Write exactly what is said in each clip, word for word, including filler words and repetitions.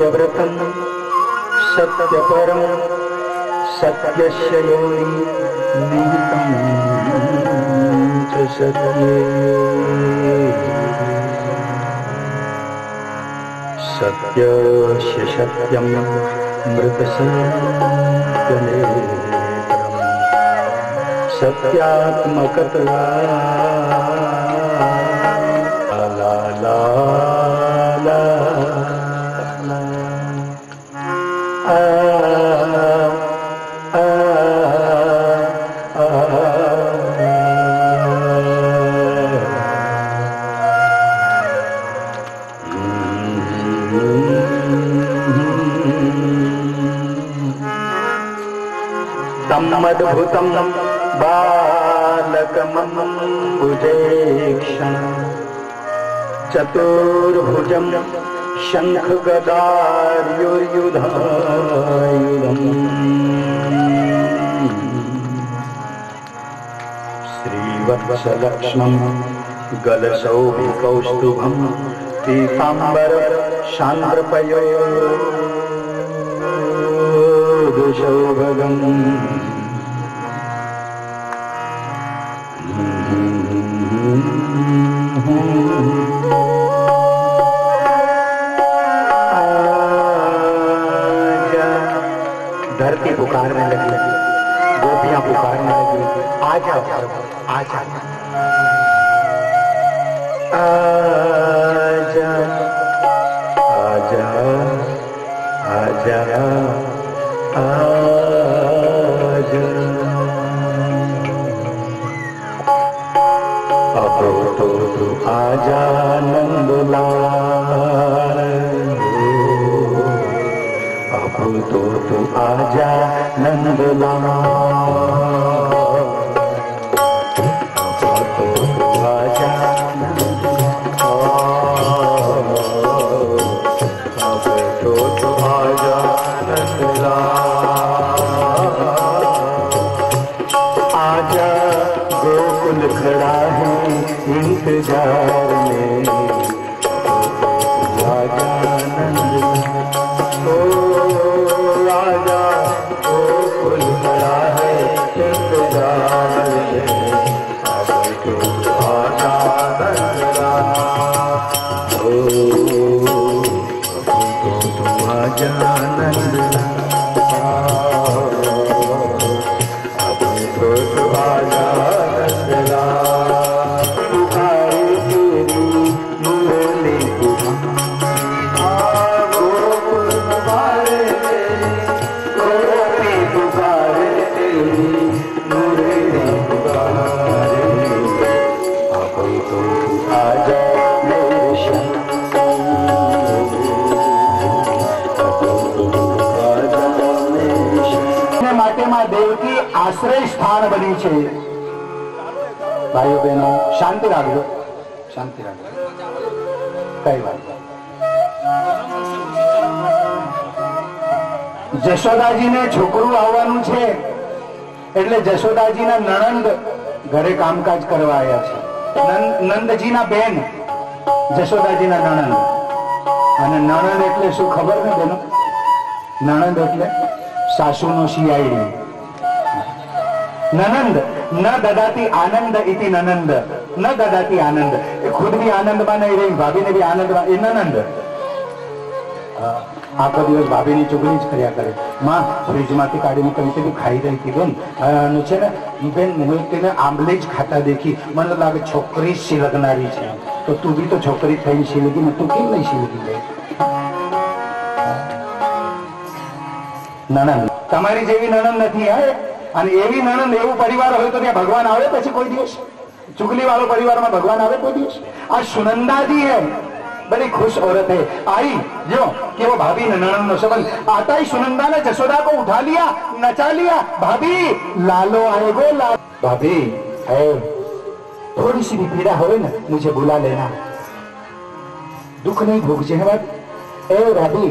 सत्यव्रतं सत्यपरं सत्यस्य योनि निहितं च सत्ये सत्यस्य सत्यं मृतसत्यनेत्रं सत्यात्मकतया ला ला ला आ आ तमद्भुतं बालकमम्बुजेक्षण चतुर्भुजं शङ्खगदार्युर्युधायुधम् श्रीवत्सलक्ष्मं गलशौभिकौस्तुभं पीताम्बर शान्द्रपयोधुशौभगम् धरती पुकारने लगी, गोपियां पुकारने लगी, आजा आजा आजा आजा आजा आजा अब तो तू आजा नंदलाल, अब तो तू आजा नंदलाल, अब तो तू आजा नंदलाल, अब तो तू आजा नंदलाल, आजा गोकुल खड़ा है इंतजार में, आजा नंदलाल, ओ आजा गोकुल खड़ा है इंतजार में, अब तो आजा नंदलाल, ओ अब तो तुम आजा नंदलाल, अब तो तू आजा नंदलाल, पुकारे तेरी मुरली गोकुल पुकारे तेरी, गोपी पुकारे तेरी मुरली पुकारे, अब तो तू आजा मेरे श्याम, अब तो तू आजा मेरे श्याम। માટે માં દેવકી આશ્રય સ્થાન બની છે। ભાઈઓ બહેનો શાંતિ રાખજો, શાંતિ રાખજો, કઈ વાત જશોદાજીને છોકરું આવવાનું છે એટલે જશોદાજીના નણંદ ઘરે કામકાજ કરવા આવ્યા છે। નંદજીના બેન જશોદાજીના નણંદ, અને નણંદ એટલે શું ખબર ને બેનો? નણંદ એટલે સાસુનો શિયાળી। ननंद न ददाती आनंद इति ननंद, न ददाती आनंद, खुद भी आनंद में नहीं रही, भाभी ने भी आनंद में, ये ननंद आखो दिवस भाभी ની ચુગલી જ કર્યા કરે। માં ફ્રીજ માંથી કાઢીને કઈ કઈ ખાઈ રહી હતી બેન, અને છે ને બેન હું તેને આંબલી જ ખાતા દેખી, મને લાગે છોકરી શીલગનારી છે, તો તું બી તો છોકરી થઈને શીલગી ને તું કેમ નહીં શીલગી ગઈ? નણંદ તમારી જેવી નણંદ નથી હે, અને એવી નણંદ એવું પરિવાર હોય તો ત્યાં ભગવાન આવે પછી કોઈ દિવસ? चुगली वालों परिवार में भगवान आवे कोई दिवस? आज सुनंदा जी है, बड़ी खुश औरत है, आई जो कि वो भाभी ने ननंद नो संबंध, आता ही सुनंदा ने जसोदा को उठा लिया, नचा लिया, भाभी लालो आएगो लाल, भाभी है थोड़ी सी भी पीड़ा हो ना मुझे बुला लेना, दुख नहीं भोगजे है बात। ए भाभी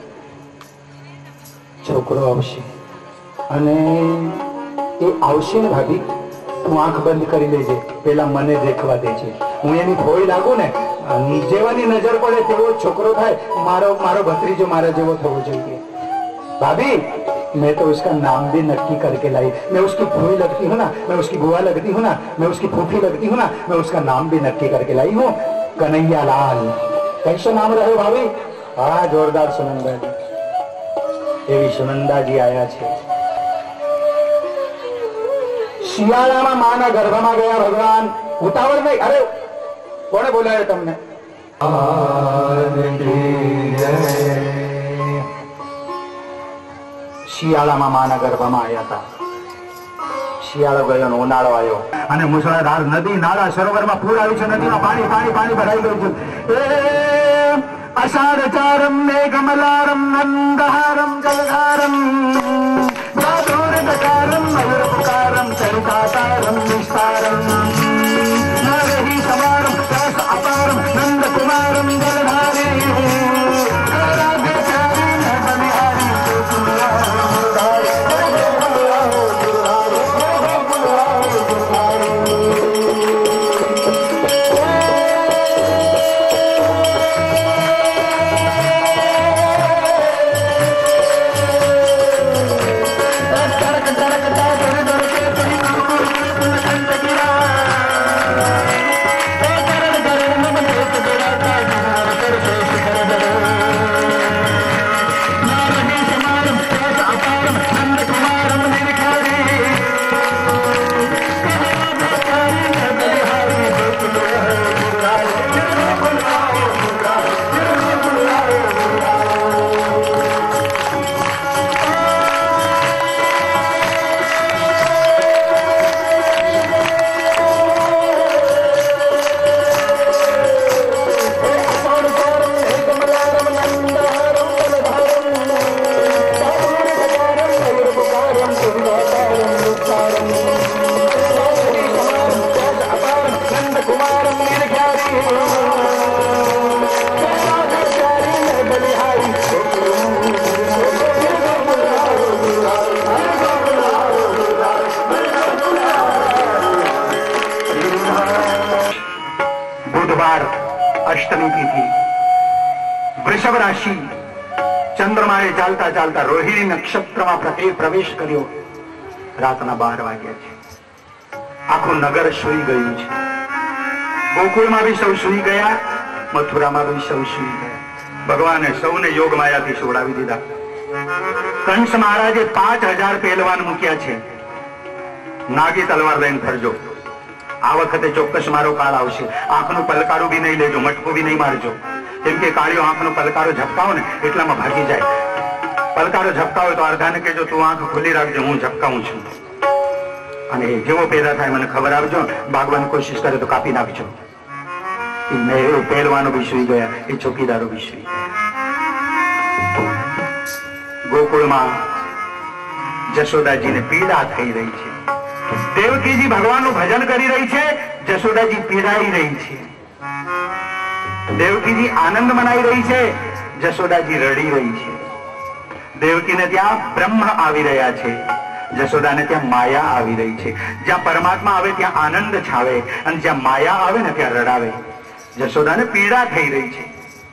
छोकरो आवशे અને એ આવશે ને ભાભી, તું આંખ બંધ કરી લેજે, પેલા મને દેખવા દેજે, હું એની ભોય લાગુ ને જેવાની નજર પડે તેવો છોકરો થાય, મારો મારો ભત્રીજો મારા જેવો થવો જોઈએ। भाभी मैं तो उसका नाम भी नक्की करके लाई। मैं उसकी फूई लगती हूँ ना, मैं उसकी बुआ लगती हूँ ना, मैं उसकी फूफी लगती हूँ ना, मैं उसका नाम भी नक्की करके लाई हूँ, कन्हैया लाल। कैसे नाम रहे भाभी? हाँ, जोरदार सुनंदा जी। एवी सुनंदा जी आया छे। शियाळामां माना गर्भमां गया भगवान। उतावळ नहीं। अरे कोणे बोलाव्यो तमने? શિયાળામાં માના ગર્ભમાં આવ્યા હતા। શિયાળો ગયો ને ઉનાળો આવ્યો અને મુસળધાર નદી નાળા સરોવરમાં પૂર આવ્યું છે। નદીમાં પાણી પાણી પાણી ભરાઈ ગયું છે। એ અષાઢચારમ મેઘમલારમ નંદહારમ જલધારમ દાદોરદકારમ મયુરપુકારમ સરિતાતારમ વિસ્તારમ નરહી સમારમ રસ અપારમ નંદકુમારમ જલધારે अष्टमी तिथि वृषभ राशि चंद्रमाए चालता चालता रोहिणी नक्षत्र में प्रवेश कर्यो। रातना बार वाग्या छे। आखो नगर सुई गयुं छे। गोकुल में भी सौ सुई गया, मथुरा में भी सौ सुई गया। भगवाने सौने योग माया थी सोडावी दीधा। कंस महाराजे पांच हजार पहलवान मूक्या छे। नागी तलवार लईने फरजो। आ वखते चोक्कस मारो काळ आवशे। आंखनु पलकारो भी नहीं लेजो, मटको भी नहीं मारजो, केम के काळियो आंखनु पलकारो झपकाओ ने એટલામાં ભાગી જાય। પલકારો झपकाओ तो अर्धाने कहेजो તું आंख खोली राखजो, હું झपकाऊं છું। અને જેવો પેદા થાય મને ખબર આપજો, ભાગવાની કોશિશ કરે તો કાપી નાખજો। એ પહેલવાનો भी સુઈ ગયા, એ ચોકીદારો भी સુઈ ગયા। ગોકુળમાં જશોદાજીને પીડા થઈ રહી છે। देवकी जी भगवान નું ભજન કરી રહી છે, જશોદાજી પીડાઈ રહી છે। देवकी जी आनंद मनाई रही છે, જશોદાજી રડી રહી છે। દેવકીને ત્યાં બ્રહ્મ આવી રહ્યા છે, જશોદાને ત્યાં માયા આવી રહી છે। જ્યાં પરમાત્મા આવે ત્યાં આનંદ છાવે અને જ્યાં માયા આવે ને ત્યાં રડાવે। જશોદાને પીડા થઈ રહી છે।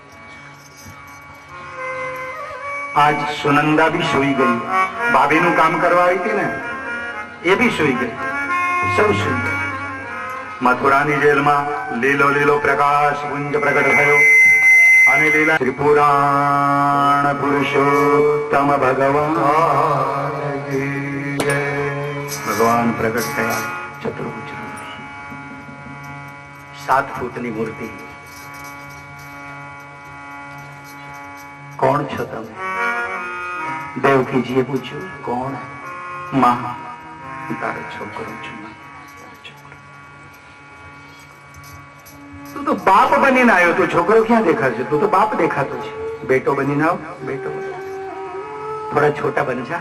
आज सुनंदा भी सोई गई। भाभी નું કામ કરવા આવી હતી ને, એ भी सोई गई। सब सोई गई। मथुरानी जेल में लीलो लीलो प्रकाश पुंज प्रकट थयो અને લીલા ત્રિપુરાણ પુરુષોત્તમ ભગવાન ભગવાન પ્રગટ થયા। ચતુર્ભુજ सात फूटनी मूर्ति। कौन छो तमे? देवकी जी पूछ्યું कौन? मां तारो छोकरो છું। तू तो बाप बनीने आयो, तू छोकरो क्या देखा छे? तू तो बाप देखातो छे। बेटो बनीने आओ, बेटो थोड़ा छोटा बन जा।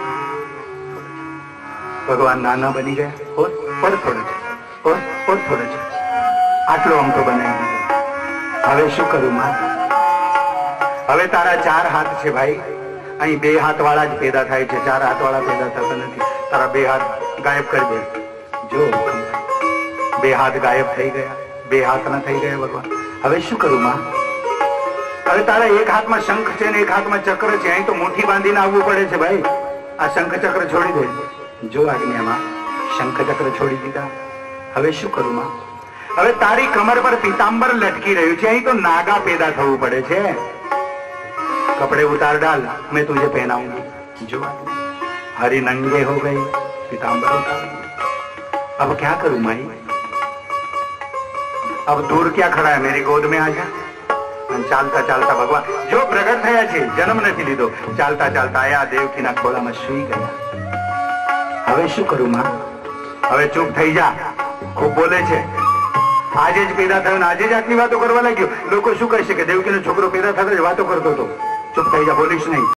भगवान नाना बनी गया और और थोड़ा और और थोड़ा आटलो आम तो बनाई दीधो। हवे शुं करूं मां? हवे तारा चार हाथ छे भाई, अहीं बे हाथ वाला ज पैदा थाय छे, चार हाथ वाला पैदा थता नथी। तारा बे हाथ गायब कर दे। जो बे हाथ गायब थई गया, बे हाथ न थई गया भगवान। હવે શું કરું માં? હવે તારા એક હાથમાં શંખ છે ને એક હાથમાં ચક્ર છે, અહીં તો મુઠ્ઠી બાંધીને આવવું પડે છે ભાઈ. આ શંખ ચક્ર છોડી દે. જો આજ્ઞામાં શંખ ચક્ર છોડી દીધા. હવે શું કરું માં? હવે તારી કમર પર પીતાંબર લટકી રહ્યું છે, અહીં તો નાગા પેદા થવું પડે છે. કપડે ઉતાર ડાલ, मैं तुझे पहनाऊंगी. जो हरी नंगे हो गई, पीतांबर उतार. अब क्या करूं माई? अब दूर क्या खड़ा है, मेरी गोद में आ जा. ચાલતા ચાલતા ભગવાન જો પ્રગટ થયા છે, જન્મ નથી લીધો, ચાલતા ચાલતા આયા દેવકીના ખોળામાં સૂઈ ગયા. હવે શું કરું માં? હવે ચૂપ થઈ જા, ખૂબ બોલે છે. આજે જ પેદા થયો ને આજે જ આટલી વાતો કરવા લાગ્યો. લોકો શું કહેશે કે દેવકીનો છોકરો પેદા થતો જ વાતો કરતો હતો. ચૂપ થઈ જા, બોલીશ નહીં.